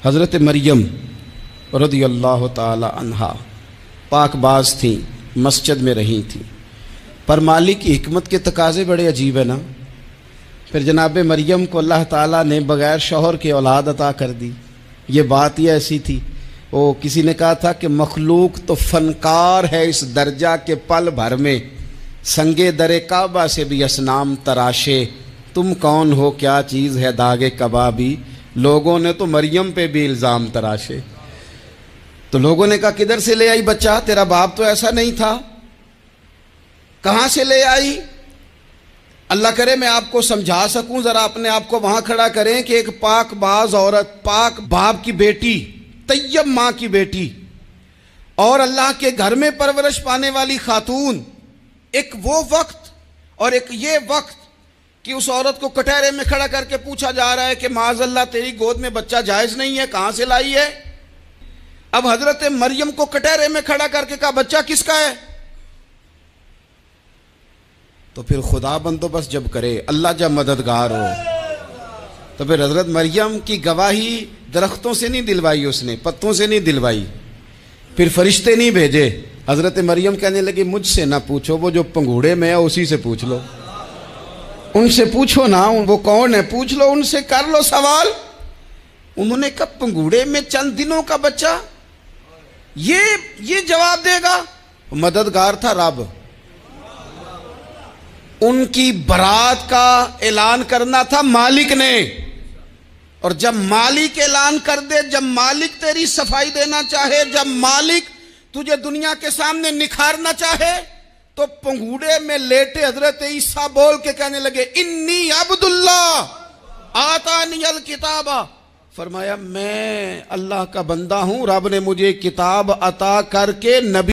हज़रत मरियम रज़ियल्लाहु ताला अन्हा पाकबाज थी, मस्जिद में रही थी, पर मालिक की हिकमत के तकाज़े बड़े अजीब है ना। फिर जनाब मरियम को अल्लाह ताला ने बग़ैर शौहर के औलाद अता कर दी। ये बात ही ऐसी थी। वो किसी ने कहा था कि मखलूक तो फनकार है इस दर्जा के पल भर में, संगे दरे काबा से भी असनाम तराशे, तुम कौन हो क्या चीज़ है दागे कबाबी। लोगों ने तो मरियम पे भी इल्ज़ाम तराशे। तो लोगों ने कहा किधर से ले आई बच्चा, तेरा बाप तो ऐसा नहीं था, कहां से ले आई। अल्लाह करे मैं आपको समझा सकूं, जरा अपने आप को वहां खड़ा करें कि एक पाकबाज औरत, पाक बाप की बेटी, तैयब मां की बेटी और अल्लाह के घर में परवरिश पाने वाली खातून, एक वो वक्त और एक ये वक्त कि उस औरत को कटहरे में खड़ा करके पूछा जा रहा है कि माज़अल्लाह तेरी गोद में बच्चा जायज नहीं है, कहां से लाई है। अब हजरत मरियम को कटहरे में खड़ा करके कहा बच्चा किसका है। तो फिर खुदा बंदोबस्त जब करे, अल्लाह जब मददगार हो, तो फिर हजरत मरियम की गवाही दरख्तों से नहीं दिलवाई, उसने पत्तों से नहीं दिलवाई, फिर फरिश्ते नहीं भेजे। हजरत मरियम कहने लगी मुझसे ना पूछो, वो जो पंगूड़े में है उसी से पूछ लो, उनसे पूछो ना, वो कौन है पूछ लो, उनसे कर लो सवाल। उन्होंने कहा पंगूड़े में चंद दिनों का बच्चा ये जवाब देगा। मददगार था रब, उनकी बरात का ऐलान करना था मालिक ने, और जब मालिक ऐलान कर दे, जब मालिक तेरी सफाई देना चाहे, जब मालिक तुझे दुनिया के सामने निखारना चाहे, तो पंगूड़े में लेटे हजरत ईसा बोल के कहने लगे इन्नी अब्दुल्लाह आतानियल किताबा, फरमाया मैं अल्लाह का बंदा हूं, रब ने मुझे किताब अता करके नबी